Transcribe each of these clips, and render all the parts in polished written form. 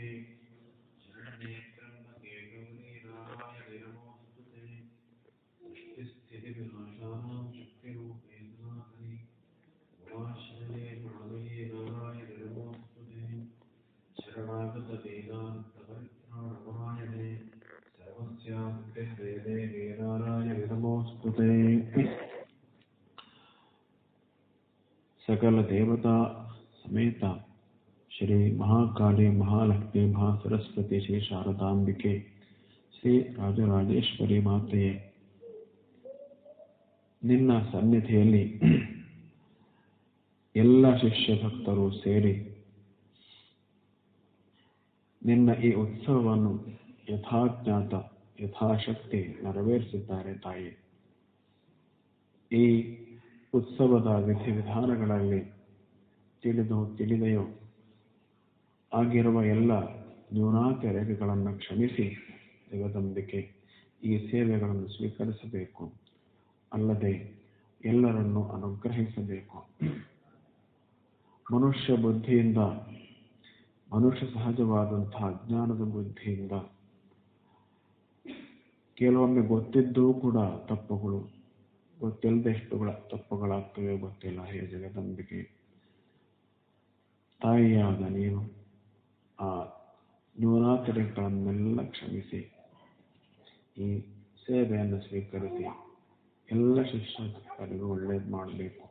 सकल देवता समेत श्री महाकाली महालक्ष्मी महासरस्वती श्री शारदांबिके ಶ್ರೀ ರಾಜರಾಜೇಶ್ವರಿ ಮಾತೆಯೇ, ನಿನ್ನ ಸನ್ನಿಧಿಯಲ್ಲಿ ಎಲ್ಲ ಶಿಷ್ಯ ಭಕ್ತರು ಸೇರಿ ನಿನ್ನ ಈ ಉತ್ಸವವನ್ನು ಯಥಾಜ್ಞಾತ ಯಥಾಶಕ್ತಿ ನೆರವೇರಿಸಿದ್ದಾರೆ ತಾಯಿ. ಈ ಉತ್ಸವದ ವಿಧಿವಿಧಾನಗಳಲ್ಲಿ ತಿಳಿದೋ ತಿಳಿದೆಯೋ ಆಗಿರುವ ಎಲ್ಲ ನ್ಯೂನಾತಿರೇಕಗಳನ್ನು ಕ್ಷಮಿಸಿ ಜಗದಂಬಿಕೆ ಈ ಸೇವೆಗಳನ್ನು ಸ್ವೀಕರಿಸಬೇಕು, ಅಲ್ಲದೆ ಎಲ್ಲರನ್ನು ಅನುಗ್ರಹಿಸಬೇಕು. ಮನುಷ್ಯ ಬುದ್ಧಿಯಿಂದ, ಮನುಷ್ಯ ಸಹಜವಾದಂತಹ ಅಜ್ಞಾನದ ಬುದ್ಧಿಯಿಂದ ಕೆಲವೊಮ್ಮೆ ಗೊತ್ತಿದ್ದೂ ಕೂಡ ತಪ್ಪುಗಳು, ಗೊತ್ತಿಲ್ಲದೆಷ್ಟುಗಳ ತಪ್ಪುಗಳಾಗ್ತವೆ ಗೊತ್ತಿಲ್ಲ. ಹೇ ಜಗದಂಬಿಕೆ ತಾಯಿಯಾದ ನೀನು ಆ ನ್ಯೂನಾತಿರೇಕಗಳನ್ನೆಲ್ಲ ಕ್ಷಮಿಸಿ ಈ ಸೇವೆಯನ್ನು ಸ್ವೀಕರಿಸಿ ಎಲ್ಲ ಶಿಷ್ಯರಿಗೂ ಒಳ್ಳೇದು ಮಾಡಬೇಕು.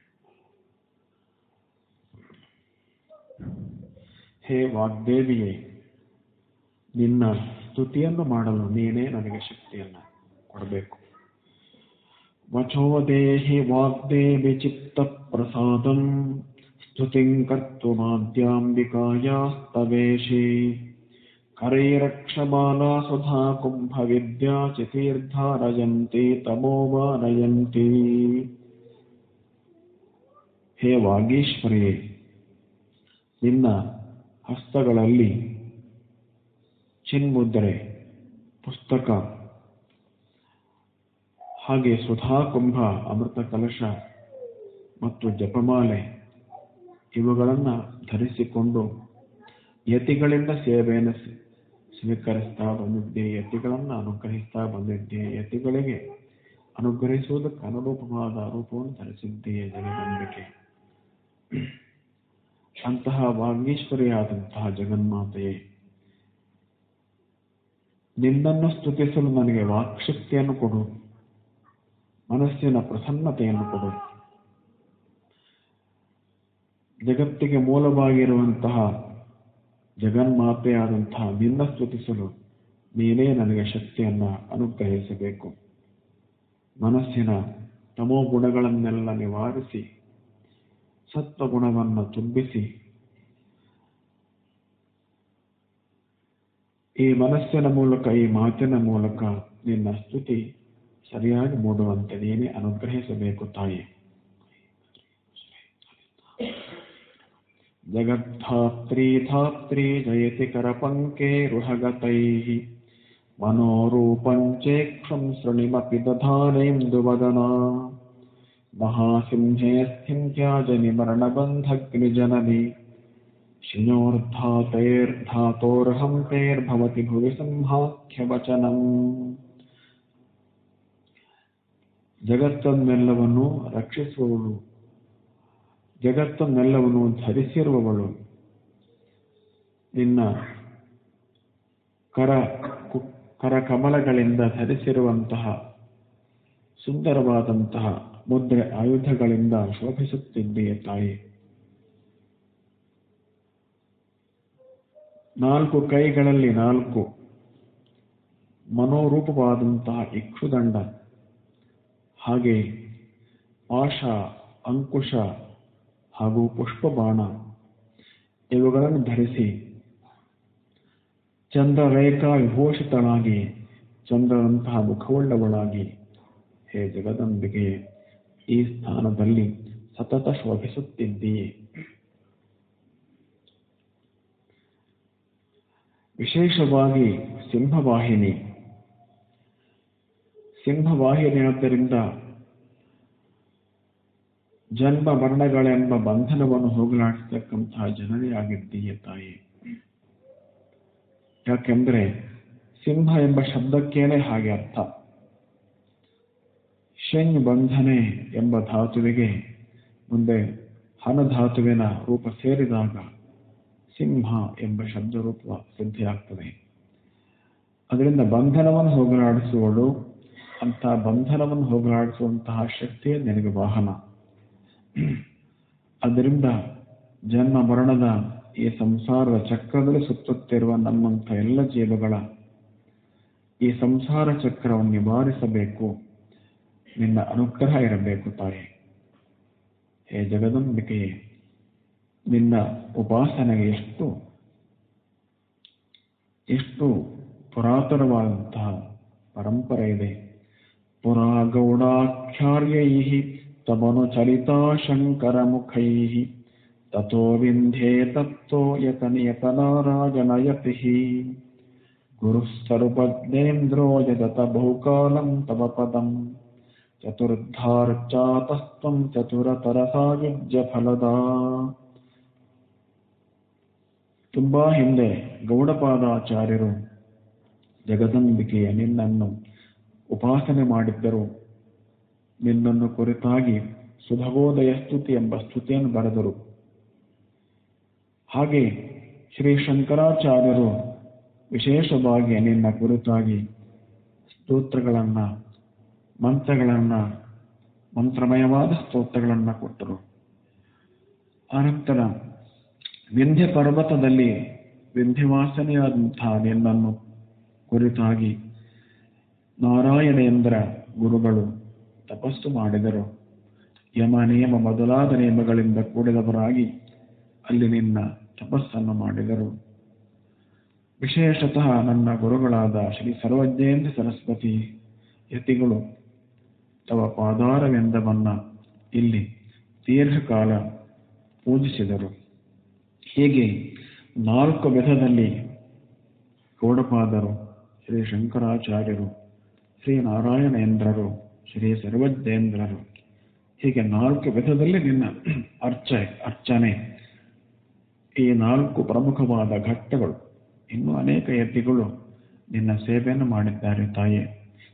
ಹೇ ವಾಗ್ದೇವಿಯೇ, ನಿನ್ನ ಸ್ತುತಿಯನ್ನು ಮಾಡಲು ನೀನೇ ನನಗೆ ಶಕ್ತಿಯನ್ನು ಕೊಡಬೇಕು. ವಚೋ ದೇಹಿ ವಾಗ್ದೇವಿ ಚಿತ್ತ ಪ್ರಸಾದಂ ಸ್ತುತಿಂ ಕರ್ತುಮಾದ್ಯಾಂಬಿಕಾಯಾಸ್ತವೇಶಿ ಕರೈರಕ್ಷಮಾಲಾ ಸುಧಾ ಕುಂಭ ವಿದ್ಯಾ ಚಿತೀರ್ಧಾರಯಂತಿ ತಮೋವಾರಯಂತಿ. ಹೇ ವಾಗೀಶ್ವರಿಯೇ, ನಿನ್ನ ಹಸ್ತಗಳಲ್ಲಿ ಚಿನ್ಮುದ್ರೆ, ಪುಸ್ತಕ, ಹಾಗೆ ಸುಧಾಕುಂಭ, ಅಮೃತ ಕಲಶ ಮತ್ತು ಜಪಮಾಲೆ ಇವುಗಳನ್ನು ಧರಿಸಿಕೊಂಡು ಯತಿಗಳಿಂದ ಸೇವೆಯನ್ನು ಸ್ವೀಕರಿಸ್ತಾ ಬಂದಿದ್ದೆ, ಯತಿಗಳನ್ನು ಅನುಗ್ರಹಿಸ್ತಾ ಬಂದಿದ್ದೆ, ಯತಿಗಳಿಗೆ ಅನುಗ್ರಹಿಸುವುದಕ್ಕೆ ಅನುರೂಪವಾದ ರೂಪವನ್ನು ಧರಿಸಿದ್ದೀಯೇ ಜಗದಂಬಿಕೆ. ಅಂತಹ ವಾಗೀಶ್ವರಿಯಾದಂತಹ ಜಗನ್ಮಾತೆಯೇ, ನಿನ್ನನ್ನು ಸ್ತುತಿಸಲು ನನಗೆ ವಾಕ್ಶಕ್ತಿಯನ್ನು ಕೊಡು, ಮನಸ್ಸಿನ ಪ್ರಸನ್ನತೆಯನ್ನು ಕೊಡು. ಜಗತ್ತಿಗೆ ಮೂಲವಾಗಿರುವಂತಹ ಜಗನ್ಮಾತೆಯಾದಂತಹ ನಿನ್ನ ಸ್ತುತಿಸಲು ನೀನೇ ನನಗೆ ಶಕ್ತಿಯನ್ನು ಅನುಗ್ರಹಿಸಬೇಕು. ಮನಸ್ಸಿನ ತಮೋ ಗುಣಗಳನ್ನೆಲ್ಲ ನಿವಾರಿಸಿ ಸತ್ವಗುಣವನ್ನು ತುಂಬಿಸಿ ಈ ಮನಸ್ಸಿನ ಮೂಲಕ, ಈ ಮಾತಿನ ಮೂಲಕ ನಿನ್ನ ಸ್ತುತಿ ಸರಿಯಾಗಿ ಮೂಡುವಂತೆ ನೀನೇ ಅನುಗ್ರಹಿಸಬೇಕು ತಾಯಿ. ಜಗದ್ಧಾತ್ರಿ ಧಾತ್ರಿ ಜಯತಿ ಕರಪಂಕೆ ರುಹಗತೈಃ ಮನೋರೂಪಂಚೇಕ್ಷಂ ಶೃಣಿಮಪಿ ದಧಾನೇಂದುವದನಾ ಮಹಾಸಿಂಹೇ ಸ್ಥಿತ್ಯಾಜನಿ ಮರಣಬಂಧಗ್ನಿಜನನಿ ಶಿನೋರ್ಧಾತೈರ್ಧಾತೋರ್ಹಂತೈರ್ಭವತಿ ಭುವಿ ಸಂಹಾಖ್ಯವಚನಂ. ಜಗತ್ತನ್ನೆಲ್ಲವನ್ನು ರಕ್ಷಿಸುವವಳು, ಜಗತ್ತನ್ನೆಲ್ಲವನ್ನು ಧರಿಸಿರುವವಳು, ನಿನ್ನ ಕರಕಮಲಗಳಿಂದ ಧರಿಸಿರುವಂತಹ ಸುಂದರವಾದಂತಹ ಮುದ್ರೆ ಆಯುಧಗಳಿಂದ ಶೋಭಿಸುತ್ತಿದ್ದೀಯ ತಾಯಿ. 4 ಕೈಗಳಲ್ಲಿ 4 ಮನೋರೂಪವಾದಂತಹ ಇಕ್ಷುದಂಡ, ಹಾಗೆ ಪಾಶ, ಅಂಕುಶ ಹಾಗೂ ಪುಷ್ಪಬಾಣ ಇವುಗಳನ್ನು ಧರಿಸಿ ಚಂದ್ರರೇಖಾ ವಿಭೂಷಿತಳಾಗಿ, ಚಂದ್ರನಂತಹ ಮುಖವುಳ್ಳವಳಾಗಿ ಹೇ ಜಗದಂಬಿಕೆ ಈ ಸ್ಥಾನದಲ್ಲಿ ಸತತ ಶೋಭಿಸುತ್ತಿದ್ದೀಯೆ. ವಿಶೇಷವಾಗಿ ಸಿಂಹವಾಹಿನಿಯಾದ್ದರಿಂದ ಜನ್ಮ ಮರಣಗಳೆಂಬ ಬಂಧನವನ್ನು ಹೋಗಲಾಡಿಸತಕ್ಕಂತಹ ಜನನಿಯಾಗಿದ್ದೀಯ ತಾಯಿ. ಯಾಕೆಂದ್ರೆ ಸಿಂಹ ಎಂಬ ಶಬ್ದಕ್ಕೇನೆ ಹಾಗೆ ಅರ್ಥ. ಶೆಂಗ್ ಬಂಧನೆ ಎಂಬ ಧಾತುವಿಗೆ ಮುಂದೆ ಹನಧಾತುವಿನ ರೂಪ ಸೇರಿದಾಗ ಸಿಂಹ ಎಂಬ ಶಬ್ದ ರೂಪ ಸಿದ್ಧಿಯಾಗ್ತದೆ. ಅದರಿಂದ ಬಂಧನವನ್ನು ಹೋಗಲಾಡಿಸುವಳು, ಅಂತ ಬಂಧನವನ್ನು ಹೋಗಲಾಡಿಸುವಂತಹ ಶಕ್ತಿಯೇ ನಿನಗೆ ವಾಹನ. ಅದರಿಂದ ಜನ್ಮ ಮರಣದ ಈ ಸಂಸಾರದ ಚಕ್ರದಲ್ಲಿ ಸುತ್ತುತ್ತಿರುವ ನಮ್ಮಂಥ ಎಲ್ಲ ಜೀವಗಳ ಈ ಸಂಸಾರ ಚಕ್ರವನ್ನು ನಿವಾರಿಸಬೇಕು. ನಿನ್ನ ಅನುಗ್ರಹ ಇರಬೇಕು ತಾಯಿ. ಹೇ ಜಗದಂಬಿಕೆಯೇ, ನಿನ್ನ ಉಪಾಸನೆಗೆ ಎಷ್ಟು ಪುರಾತನವಾದಂತಹ ಪರಂಪರೆ ಇದೆ. ಪುರಾ ಗೌಡಾಖ್ಯಾರ್ಯೈ ತಮನು ಚಲಿತಾ ಶಂಕರ ಮುಖೈ ತಥೋ ವಿಂಧ್ಯೇ ತತ್ತೋ ಯತನಿಯತನಾರಾಯಣಯತಿ ಗುರು ಸರ್ವಜ್ಞೇಂದ್ರೋ ಯದತ ಬಹುಕಾಲಂ ತವ ಪದಂ ಚತುರ್ಧಾರ್ಚಾತಸ್ತ್ವಂ ಚತುರತರ ಸಾಯುಜ್ಯ ಫಲದ. ತುಂಬಾ ಹಿಂದೆ ಗೌಡಪಾದಾಚಾರ್ಯರು ಜಗದಂಬಿಕೆಯ ನಿನ್ನನ್ನು ಉಪಾಸನೆ ಮಾಡಿದ್ದರು. ನಿನ್ನನ್ನು ಕುರಿತಾಗಿ ಸುಭಗೋದಯ ಸ್ತುತಿ ಎಂಬ ಸ್ತುತಿಯನ್ನು ಬರೆದರು. ಹಾಗೆ ಶ್ರೀ ಶಂಕರಾಚಾರ್ಯರು ವಿಶೇಷವಾಗಿ ನಿನ್ನ ಕುರಿತಾಗಿ ಸ್ತೋತ್ರಗಳನ್ನ, ಮಂತ್ರಮಯವಾದ ಸ್ತೋತ್ರಗಳನ್ನ ಕೊಟ್ಟರು. ಆನಂತರ ವಿಂಧ್ಯ ಪರ್ವತದಲ್ಲಿ ವಿಂಧ್ಯವಾಸನೆಯಾದಂತಹ ನಿನ್ನನ್ನು ಕುರಿತಾಗಿ ನಾರಾಯಣೇಂದ್ರ ಗುರುಗಳು ತಪಸ್ಸು ಮಾಡಿದರು. ಯಮ ನಿಯಮ ಮೊದಲಾದ ನಿಯಮಗಳಿಂದ ಕೂಡಿದವರಾಗಿ ಅಲ್ಲಿ ನಿನ್ನ ತಪಸ್ಸನ್ನು ಮಾಡಿದರು. ವಿಶೇಷತಃ ನನ್ನ ಗುರುಗಳಾದ ಶ್ರೀ ಸರ್ವಜ್ಞೇಂದ್ರ ಸರಸ್ವತಿ ಯತಿಗಳು ತವ ಪಾದಾರವಿಂದವನ್ನ ಇಲ್ಲಿ ದೀರ್ಘಕಾಲ ಪೂಜಿಸಿದರು. ಹೀಗೆ 4 ವಿಧದಲ್ಲಿ ಗೌಡಪಾದರು, ಶ್ರೀ ಶಂಕರಾಚಾರ್ಯರು, ಶ್ರೀ ನಾರಾಯಣೇಂದ್ರರು, ಶ್ರೀ ಸರ್ವಜ್ಞೇಂದ್ರರು, ಹೀಗೆ 4 ವಿಧದಲ್ಲಿ ನಿನ್ನ ಅರ್ಚನೆ, ಈ 4 ಪ್ರಮುಖವಾದ ಘಟ್ಟಗಳು. ಇನ್ನೂ ಅನೇಕ ಯತಿಗಳು ನಿನ್ನ ಸೇವೆಯನ್ನು ಮಾಡಿದ್ದಾರೆ ತಾಯೇ.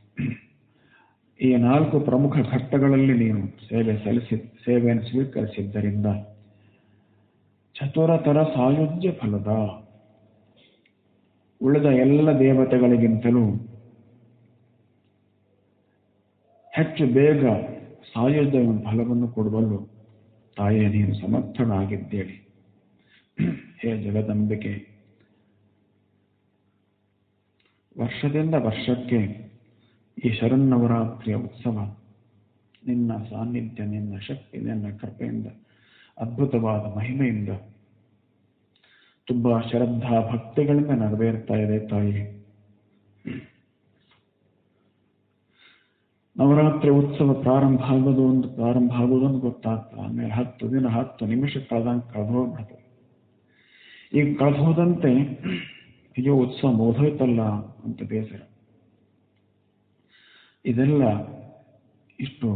ಈ 4 ಪ್ರಮುಖ ಘಟ್ಟಗಳಲ್ಲಿ ನೀನು ಸೇವೆಯನ್ನು ಸ್ವೀಕರಿಸಿದ್ದರಿಂದ ಚತುರತರ ಸಾಯುಜ್ಯ ಫಲದ, ಉಳಿದ ಎಲ್ಲ ದೇವತೆಗಳಿಗಿಂತಲೂ ಹೆಚ್ಚು ಬೇಗ ಸಾಯುಜ್ಯ ಫಲವನ್ನು ಕೊಡುವಲು ತಾಯೇ ನೀನು ಸಮರ್ಥನಾಗಿದ್ದೇಳಿ. ಹೇ ಜಗದಂಬಿಕೆ, ವರ್ಷದಿಂದ ವರ್ಷಕ್ಕೆ ಈ ಶರನ್ನವರಾತ್ರಿಯ ಉತ್ಸವ ನಿನ್ನ ಸಾನ್ನಿಧ್ಯ, ನಿನ್ನ ಶಕ್ತಿ, ನಿನ್ನ ಕೃಪೆಯಿಂದ, ಅದ್ಭುತವಾದ ಮಹಿಮೆಯಿಂದ, ತುಂಬಾ ಶ್ರದ್ಧಾ ಭಕ್ತಿಗಳಿಂದ ನೆರವೇರ್ತಾ ಇದೆ ತಾಯಿ. ನವರಾತ್ರಿ ಉತ್ಸವ ಪ್ರಾರಂಭ ಆಗೋದೊಂದು ಗೊತ್ತಾಗ್ತದೆ. ಆಮೇಲೆ 10 ದಿನ 10 ನಿಮಿಷ ಕಳೆದು ಹೋಗ್ಬಿಡ್ತದೆ. ಈಗ ಕಳೆದು ಹೋದಂತೆ ಅಯ್ಯೋ ಉತ್ಸವ ಮುಗಿದೋಯ್ತಲ್ಲ ಅಂತ ಬೇಸರ. ಇದೆಲ್ಲ ಇಷ್ಟು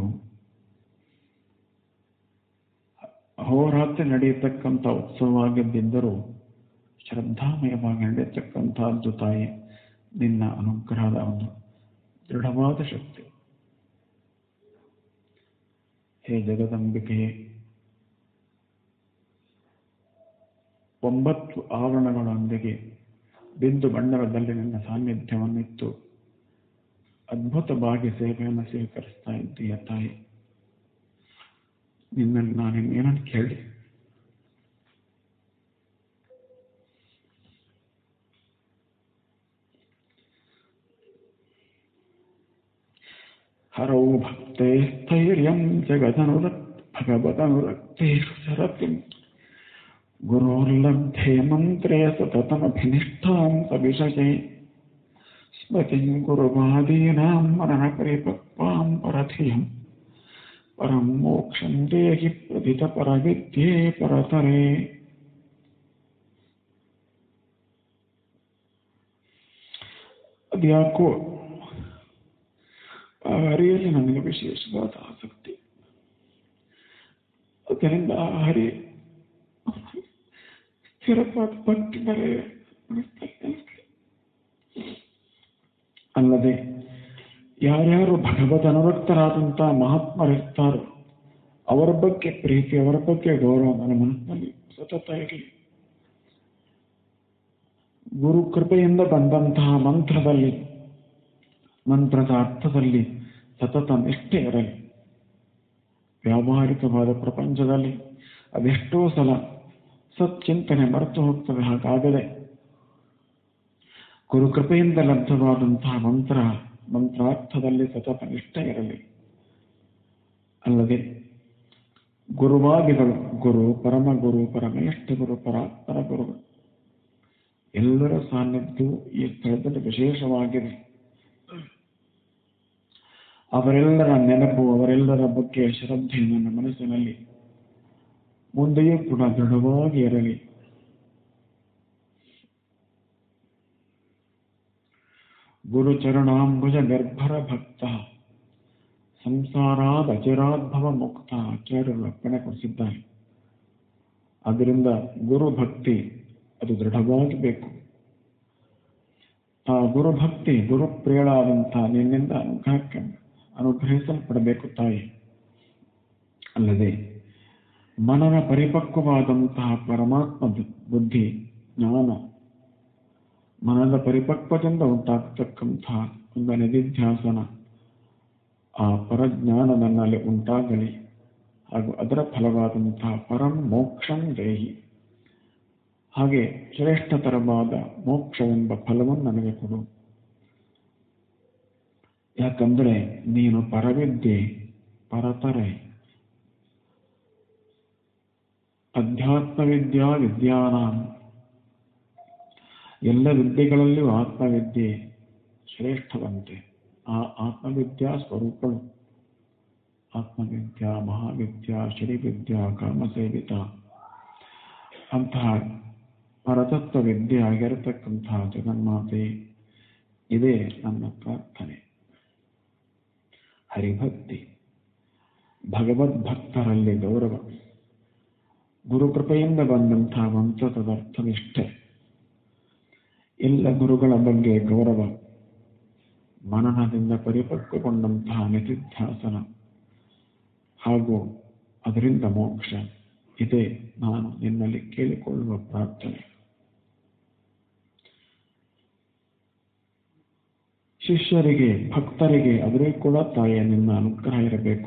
ಅಹೋರಾತ್ರಿ ನಡೆಯತಕ್ಕಂಥ ಉತ್ಸವವಾಗಿದ್ದರೂ ಶ್ರದ್ಧಾಮಯವಾಗಿ ನಡೆಯತಕ್ಕಂಥದ್ದು ತಾಯಿ ನಿನ್ನ ಅನುಗ್ರಹದ ಒಂದು ದೃಢವಾದ ಶಕ್ತಿ. ಹೇ ಜಗದಂಬಿಕೆಯೇ, 9 ಆವರಣಗಳೊಂದಿಗೆ ಬಿಂದು ಬಂಡರದಲ್ಲಿ ನಿನ್ನ ಸಾನ್ನಿಧ್ಯವನ್ನಿತ್ತು ಅದ್ಭುತವಾಗಿ ಸೇವೆಯನ್ನು ಸ್ವೀಕರಿಸ್ತಾ ಇದ್ದೀಯ ತಾಯಿ. ನಿನ್ನಲ್ಲಿ ನಾನೇನನ್ನು ಕೇಳಿ? ಹರೌ ಭಕ್ತೇ ಸ್ಥೈರ್ಯಂ ಭಗವದನುರಕ್ತೇಷು ಸರತಿಂ ಗುರೋರ್ಲಬ್ಧೇ ಮಂತ್ರೇ ಸತತಮಭಿನಿಷ್ಠಾಂ ಸವಿಷಯೇ ಸ್ಮೃತಿಂ ಗುರುವಾದೀನಾಂ ಮರಣ ಪರಿಪಕ್ವಾಂ ಪರಧಿಯಂ ಪರಂ ಮೋಕ್ಷಂ ದೇಹಿ ಪ್ರದಿತ ಪರವಿದ್ಯೆ ಪರತರೇ. ಅದ್ಯಾಕೋ ಆ ಹರಿಯಲ್ಲಿ ನನಗೆ ವಿಶೇಷವಾದ ಆಸಕ್ತಿ. ಅದರಿಂದ ಆ ಹರಿ ಸ್ಥಿರವಾದ ಭಕ್ತಿ ಬರೆಯ ಅಲ್ಲದೆ ಯಾರ್ಯಾರು ಭಗವದ್ ಅನುರಕ್ತರಾದಂತಹ ಮಹಾತ್ಮರಿರ್ತಾರೋ ಅವರ ಬಗ್ಗೆ ಪ್ರೀತಿ, ಅವರ ಬಗ್ಗೆ ಗೌರವ ನನ್ನ ಮನಸ್ಸಿನಲ್ಲಿ ಸತತ ಇರಲಿ. ಗುರು ಕೃಪೆಯಿಂದ ಬಂದಂತಹ ಮಂತ್ರದ ಅರ್ಥದಲ್ಲಿ ಸತತ ನಿಷ್ಠೆ ಇರಲಿ. ವ್ಯಾವಹಾರಿಕವಾದ ಪ್ರಪಂಚದಲ್ಲಿ ಅದೆಷ್ಟೋ ಸಲ ಸಚ್ಚಿಂತನೆ ಮರೆತು ಹೋಗ್ತದೆ. ಹಾಗಾಗದೆ ಗುರುಕೃಪೆಯಿಂದ ಲಬ್ಧವಾದಂತಹ ಮಂತ್ರಾರ್ಥದಲ್ಲಿ ಸತತ ನಿಷ್ಠೆ ಇರಲಿ. ಅಲ್ಲದೆ ಗುರುವಾದಿಗಳು, ಗುರು, ಪರಮಗುರು, ಪರಮೇಷ್ಠ ಗುರು, ಪರಾತ್ಪರ ಗುರುಗಳು ಎಲ್ಲರ ಸಾನ್ನಿಧ್ಯವು ಈ ಸ್ಥಳದಲ್ಲಿ ವಿಶೇಷವಾಗಿದೆ. ಅವರೆಲ್ಲರ ನೆನಪು, ಅವರೆಲ್ಲರ ಬಗ್ಗೆ ಶ್ರದ್ಧೆ ನನ್ನ ಮನಸ್ಸಿನಲ್ಲಿ ಮುಂದೆಯೂ ಕೂಡ ದೃಢವಾಗಿ ಇರಲಿ. ಗುರುಚರಣಾಂಬುಜ ನಿರ್ಭರ ಭಕ್ತ ಸಂಸಾರಾದ ಅಚಿರಾದ್ಭವ ಮುಕ್ತ ಆಚಾರ್ಯರು ಅರ್ಪಣೆ ಕೊಡಿಸಿದ್ದಾರೆ. ಅದರಿಂದ ಗುರು ಭಕ್ತಿ ಅದು ದೃಢವಾಗಿ ಬೇಕು. ಆ ಗುರುಭಕ್ತಿ ಗುರುಪ್ರಿಯಳಾದಂತಹ ನಿನ್ನಿಂದ ಅನುಗ್ರಹಿಸಲ್ಪಡಬೇಕು ತಾಯಿ. ಅಲ್ಲದೆ ಮನನ ಪರಿಪಕ್ವವಾದಂತಹ ಪರಮಾತ್ಮ ಬುದ್ಧಿ ಜ್ಞಾನ, ಮನದ ಪರಿಪಕ್ವದಿಂದ ಉಂಟಾಗತಕ್ಕಂತಹ ಒಂದು ನಿಧಿಧ್ಯಾಸನ, ಆ ಪರಜ್ಞಾನ ನನ್ನಲ್ಲಿ ಉಂಟಾಗಲಿ. ಹಾಗೂ ಅದರ ಫಲವಾದಂತಹ ಪರಂ ಮೋಕ್ಷಂ ದೇಹಿ, ಹಾಗೆ ಶ್ರೇಷ್ಠತರವಾದ ಮೋಕ್ಷವೆಂಬ ಫಲವನ್ನು ನನಗೆ ಕೊಡು. ಯಾಕಂದ್ರೆ ನೀನು ಪರವಿದ್ಯೆ, ಪರತರೆ, ಅಧ್ಯಾತ್ಮವಿದ್ಯಾ ವಿದ್ಯಾನಾಂ, ಎಲ್ಲ ವಿದ್ಯೆಗಳಲ್ಲಿಯೂ ಆತ್ಮವಿದ್ಯೆ ಶ್ರೇಷ್ಠವಂತೆ. ಆ ಆತ್ಮವಿದ್ಯಾ ಸ್ವರೂಪಗಳು ಆತ್ಮವಿದ್ಯಾ, ಮಹಾವಿದ್ಯಾ, ಶ್ರೀವಿದ್ಯಾ, ಕಾಮಸೇವಿತ ಅಂತಹ ಪರತತ್ವ ವಿದ್ಯೆ ಆಗಿರತಕ್ಕಂತಹ ಜಗನ್ಮಾತೆ, ಇದೇ ನನ್ನ ಪ್ರಾರ್ಥನೆ. ಹರಿಭಕ್ತಿ, ಭಗವದ್ಭಕ್ತರಲ್ಲಿ ಗೌರವ, ಗುರುಕೃಪೆಯಿಂದ ಬಂದಂತಹ ಮಂತ್ರದರ್ಥನಿಷ್ಠೆ, ಎಲ್ಲ ಗುರುಗಳ ಬಗ್ಗೆ ಗೌರವ, ಮನನದಿಂದ ಪರಿಪಕ್ವಗೊಂಡಂತಹ ನಿಧಿಧ್ಯಾಸನ ಹಾಗೂ ಅದರಿಂದ ಮೋಕ್ಷ, ಇದೇ ನಾನು ನಿನ್ನಲ್ಲಿ ಕೇಳಿಕೊಳ್ಳುವ ಪ್ರಾರ್ಥನೆ. ಶಿಷ್ಯರಿಗೆ, ಭಕ್ತರಿಗೆ ಅದರಲ್ಲಿ ಕೂಡ ತಾಯಿಯ ನಿನ್ನ ಅನುಗ್ರಹ ಇರಬೇಕು.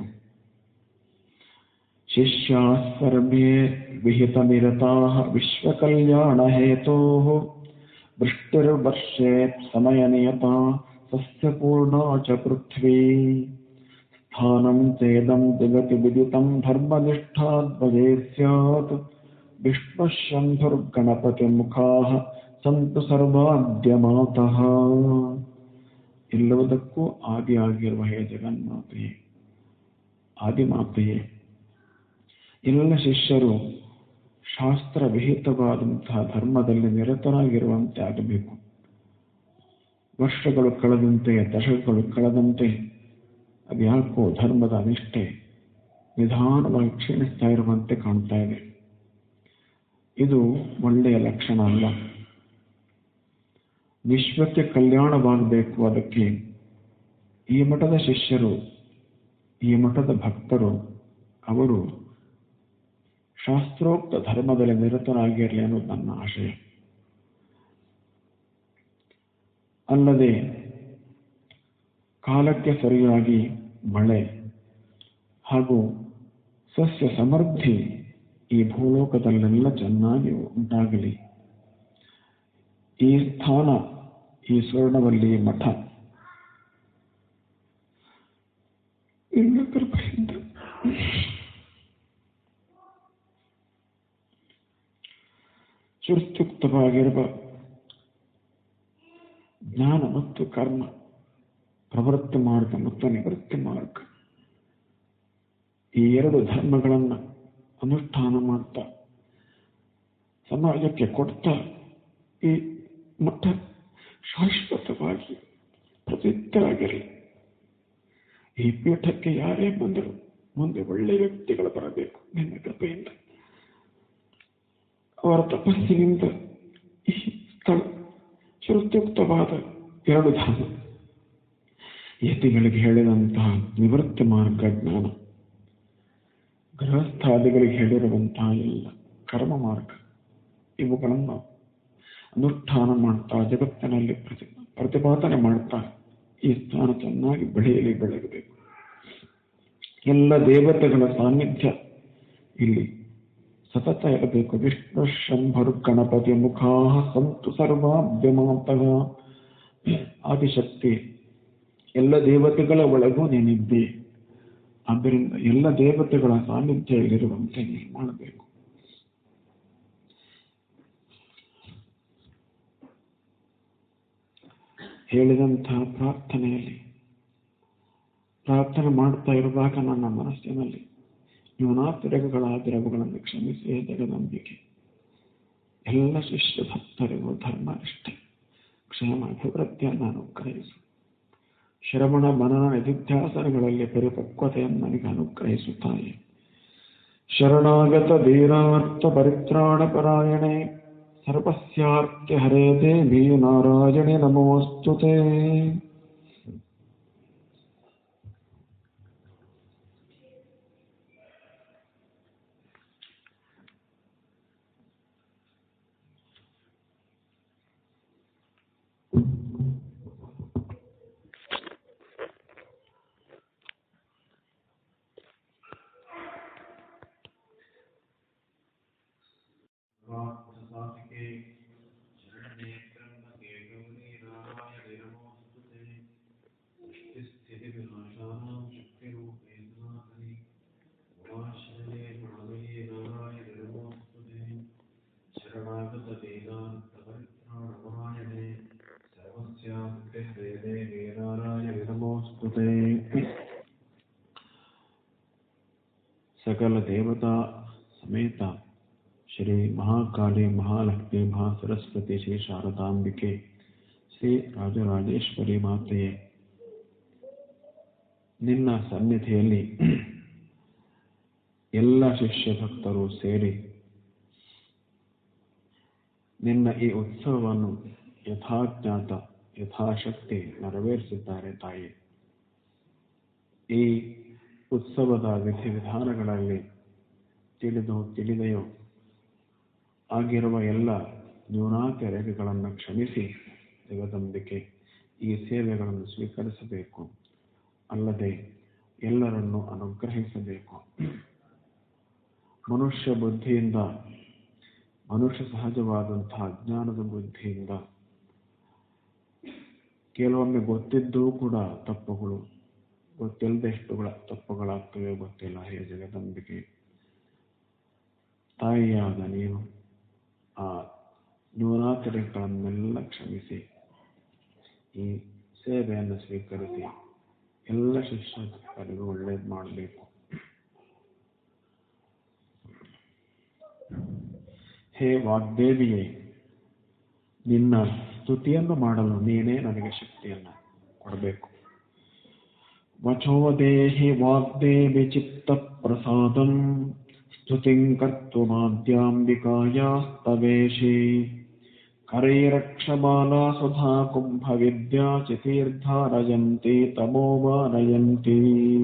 ಶಿಷ್ಯಾ ಸರ್ವೇ ವಿಹಿತ ನಿರತಾಃ ವಿಶ್ವಕಲ್ಯಾಣ ಹೇತೋಃ ವೃಷ್ಟಿರ್ವರ್ಷೇ ಸಮಯ ನಿಯತಾ ಸಸ್ಯಪೂರ್ಣಾ ಚ ಪೃಥ್ವೀ ಸ್ಥಾನಂ ಚೇದಂ ಜಗತಿ ವಿದಿತಂ ಧರ್ಮನಿಷ್ಠಾದ್ವಯೇ ಸ್ಯಾತ್ ವಿಶ್ವಶಂಭುರ್ಗಣಪತಿ ಮುಖಾಃ ಸಂತು ಸರ್ವಾದ್ಯ ಮಾತಃ. ಎಲ್ಲವುದಕ್ಕೂ ಆದಿಯಾಗಿರುವ ಹೇ ಜಗನ್ಮಾತೆಯೇ, ಆದಿಮಾತೆಯೇ, ಎಲ್ಲ ಶಿಷ್ಯರು ಶಾಸ್ತ್ರ ವಿಹಿತವಾದಂತಹ ಧರ್ಮದಲ್ಲಿ ನಿರತರಾಗಿರುವಂತೆ ಆಗಬೇಕು. ವರ್ಷಗಳು ಕಳೆದಂತೆ, ದಶಕಗಳು ಕಳೆದಂತೆ ಅದ್ಯಾಕೋ ಧರ್ಮದ ಅನಿಷ್ಠೆ ನಿಧಾನವಾಗಿ ಕ್ಷೀಣಿಸ್ತಾ ಇರುವಂತೆ ಕಾಣ್ತಾ ಇದೆ. ಇದು ಒಳ್ಳೆಯ ಲಕ್ಷಣ ಅಲ್ಲ. ವಿಶ್ವಕ್ಕೆ ಕಲ್ಯಾಣವಾಗಬೇಕು. ಅದಕ್ಕೆ ಈ ಮಠದ ಶಿಷ್ಯರು, ಈ ಮಠದ ಭಕ್ತರು, ಅವರು ಶಾಸ್ತ್ರೋಕ್ತ ಧರ್ಮದಲ್ಲಿ ನಿರತರಾಗಿರಲಿ ಅನ್ನೋದು ನನ್ನ ಆಶಯ. ಅಲ್ಲದೆ ಕಾಲಕ್ಕೆ ಸರಿಯಾಗಿ ಮಳೆ ಹಾಗೂ ಸಸ್ಯ ಸಮೃದ್ಧಿ ಈ ಭೂಲೋಕದಲ್ಲೆಲ್ಲ ಚೆನ್ನಾಗಿ ಉಂಟಾಗಲಿ. ಈ ಸ್ಥಾನ, ಈ ಸ್ವರ್ಣವಲ್ಲಿ ಮಠ ನಿಮ್ಮ ಕೃಪೆಯಿಂದ ಸುಸ್ತುಕ್ತವಾಗಿರುವ ಜ್ಞಾನ ಮತ್ತು ಕರ್ಮ, ಪ್ರವೃತ್ತಿ ಮಾರ್ಗ ಮತ್ತು ನಿವೃತ್ತಿ ಮಾರ್ಗ, ಈ ಎರಡು ಧರ್ಮಗಳನ್ನು ಅನುಷ್ಠಾನ ಮಾಡ್ತಾ ಸಮಾಜಕ್ಕೆ ಕೊಡ್ತಾ ಈ ಮಠ ಶಾಶ್ವತವಾಗಿ ಪ್ರಸಿದ್ಧರಾಗಿರಲಿ. ಈ ಪೀಠಕ್ಕೆ ಯಾರೇ ಬಂದರು ಮುಂದೆ ಒಳ್ಳೆಯ ವ್ಯಕ್ತಿಗಳು ಬರಬೇಕು ನಿನ್ನ ಕೃಪೆಯಿಂದ. ಅವರ ತಪಸ್ಸಿನಿಂದ ಈ ಸ್ಥಳ ಶ್ರುತ್ಯುಕ್ತವಾದ ಎರಡು ಧಾಮ. ಯತಿಗಳಿಗೆ ಹೇಳಿದಂತಹ ನಿವೃತ್ತಿ ಮಾರ್ಗ ಜ್ಞಾನ, ಗೃಹಸ್ಥಾದಿಗಳಿಗೆ ಹೇಳಿರುವಂತಹ ಎಲ್ಲ ಕರ್ಮ ಮಾರ್ಗ, ಇವುಗಳನ್ನು ಅನುಷ್ಠಾನ ಮಾಡ್ತಾ ಜಗತ್ತಿನಲ್ಲಿ ಪ್ರತಿಪಾದನೆ ಮಾಡ್ತಾ ಈ ಸ್ಥಾನ ಚೆನ್ನಾಗಿ ಬೆಳಗಬೇಕು. ಎಲ್ಲ ದೇವತೆಗಳ ಸಾನ್ನಿಧ್ಯ ಇಲ್ಲಿ ಸತತ ಇರಬೇಕು. ವಿಷ್ಣು ಶಂಭರು ಗಣಪತಿ ಮುಖಾ ಸಂತು ಸರ್ವಾಭ್ಯಮಾತಃ. ಆದಿಶಕ್ತಿ ಎಲ್ಲ ದೇವತೆಗಳ ಒಳಗೂ ನೀನಿದ್ದೆ. ಆದ್ದರಿಂದ ಎಲ್ಲ ದೇವತೆಗಳ ಸಾನ್ನಿಧ್ಯ ಇಲ್ಲಿರುವಂತೆ ನೀನು ಮಾಡಬೇಕು. ಹೇಳಿದಂತಹ ಪ್ರಾರ್ಥನೆ ಮಾಡ್ತಾ ಇರುವಾಗ ನನ್ನ ಮನಸ್ಸಿನಲ್ಲಿ ನ್ಯೂನಾತಿರಗಳಾದಿರವುಗಳನ್ನು ಕ್ಷಮಿಸಿ ಜಗದಂಬಿಕೆ ಎಲ್ಲ ಶಿಷ್ಯ ಭಕ್ತರಿಗೂ ಧರ್ಮನಿಷ್ಠೆ ಕ್ಷೇಮ ಅಭಿವೃದ್ಧಿಯನ್ನು ಅನುಗ್ರಹಿಸು. ಶ್ರವಣ ಮನನ ನಿಧಿಧ್ಯಾಸನಗಳಲ್ಲಿ ಪರಿಪಕ್ವತೆಯನ್ನು ನನಗೆ ಅನುಗ್ರಹಿಸುತ್ತಾಯಿ. ಶರಣಾಗತ ಧೀರಾರ್ಥ ಪರಿತ್ರಾಣ ಪರಾಯಣೆ ಸರ್ವಸ್ಯಾರ್ಥ ಹರೇ ದೇವಿ ನಾರಾಯಣಿ ನಮೋಸ್ತುತೇ. सकल देवता समेत श्री महाकाली महालक्ष्मी महासरस्वती श्री शारदांबिके ಶ್ರೀ ರಾಜರಾಜೇಶ್ವರಿ ಮಾತೆಯೇ, ನಿನ್ನ ಸನ್ನಿಧಿಯಲ್ಲಿ ಎಲ್ಲ ಶಿಷ್ಯ ಭಕ್ತರು ಸೇರಿ ನಿನ್ನ ಈ ಉತ್ಸವವನ್ನು ಯಥಾಜ್ಞಾತ ಯಥಾಶಕ್ತಿ ನೆರವೇರಿಸಿದ್ದಾರೆ ತಾಯಿ. ಈ ಉತ್ಸವದ ವಿಧಿವಿಧಾನಗಳಲ್ಲಿ ತಿಳಿದೆಯೋ ಆಗಿರುವ ಎಲ್ಲ ನ್ಯೂನಾತಿರೇಕಗಳನ್ನು ಕ್ಷಮಿಸಿ ಜಗದಂಬಿಕೆ ಈ ಸೇವೆಗಳನ್ನು ಸ್ವೀಕರಿಸಬೇಕು. ಅಲ್ಲದೆ ಎಲ್ಲರನ್ನು ಅನುಗ್ರಹಿಸಬೇಕು. ಮನುಷ್ಯ ಬುದ್ಧಿಯಿಂದ, ಮನುಷ್ಯ ಸಹಜವಾದಂತಹ ಅಜ್ಞಾನದ ಬುದ್ಧಿಯಿಂದ ಕೆಲವೊಮ್ಮೆ ಗೊತ್ತಿದ್ದೂ ಕೂಡ ತಪ್ಪುಗಳು, ಗೊತ್ತಿಲ್ಲದೆಷ್ಟುಗಳ ತಪ್ಪುಗಳಾಗ್ತವೆ ಗೊತ್ತಿಲ್ಲ. ಹೇ ಜಗದಂಬಿಕೆ, ತಾಯಿಯಾದ ನೀನು ಆ ನ್ಯೂನಾತಿರೇಕಗಳನ್ನೆಲ್ಲ ಕ್ಷಮಿಸಿ ಈ ಸೇವೆಯನ್ನು ಸ್ವೀಕರಿಸಿ ಎಲ್ಲ ಶಿಷ್ಯರಿಗೂ ಒಳ್ಳೇದು ಮಾಡಬೇಕು. ಹೇ ವಾಗ್ದೇವಿಯೇ, ನಿನ್ನ ಸ್ತುತಿಯನ್ನು ಮಾಡಲು ನೀನೇ ನನಗೆ ಶಕ್ತಿಯನ್ನು ಕೊಡಬೇಕು. ವಚೋ ದೇಹಿ ವಾಗ್ದೇವಿ ಚಿತ್ತ ಪ್ರಸಾದಂ ಸ್ತುತಿಂ ಕರ್ತುಮಾದ್ಯಾಂಬಿಕಾಯಾಸ್ತವೇಶಿ ಕರೈರಕ್ಷಮಾಲಾ ಸುಧಾ ಕುಂಭ ವಿದ್ಯಾ ಚಿತೀರ್ಧಾರಯಂತಿ ತಮೋವಾರಯಂತಿ.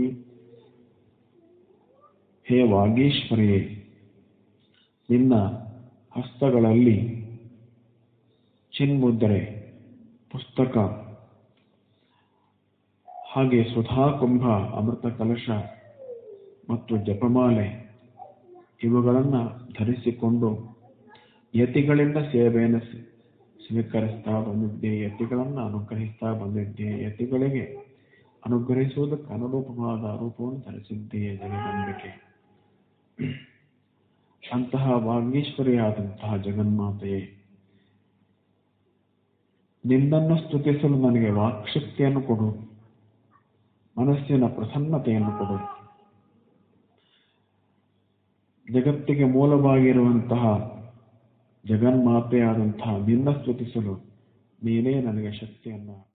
ಹೇ ವಾಗೀಶ್ವರಿಯೇ, ನಿನ್ನ ಹಸ್ತಗಳಲ್ಲಿ ಚಿನ್ಮುದ್ರೆ, ಪುಸ್ತಕ, ಹಾಗೆ ಸುಧಾಕುಂಭ, ಅಮೃತ ಕಲಶ ಮತ್ತು ಜಪಮಾಲೆ ಇವುಗಳನ್ನು ಧರಿಸಿಕೊಂಡು ಯತಿಗಳಿಂದ ಸೇವೆಯನ್ನು ಸ್ವೀಕರಿಸ್ತಾ ಬಂದಿದ್ದೆ. ಯತಿಗಳನ್ನು ಅನುಗ್ರಹಿಸ್ತಾ ಬಂದಿದ್ದೆ. ಯತಿಗಳಿಗೆ ಅನುಗ್ರಹಿಸುವುದಕ್ಕೆ ಅನುರೂಪವಾದ ರೂಪವನ್ನು ಧರಿಸಿದ್ದೀಯೇ ಜಗದಂಬಿಕೆ. ಅಂತಹ ವಾಗೀಶ್ವರಿಯಾದಂತಹ ಜಗನ್ಮಾತೆಯೇ, ನಿನ್ನನ್ನು ಸ್ತುತಿಸಲು ನನಗೆ ವಾಕ್ಶಕ್ತಿಯನ್ನು ಕೊಡು, ಮನಸ್ಸಿನ ಪ್ರಸನ್ನತೆಯನ್ನು ಕೊಡು. ಜಗತ್ತಿಗೆ ಮೂಲವಾಗಿರುವಂತಹ ಜಗನ್ಮಾತೆಯಾದಂತಹ ನಿನ್ನ ಸ್ತುತಿಸಲು ನೀನೇ ನನಗೆ ಶಕ್ತಿಯನ್ನು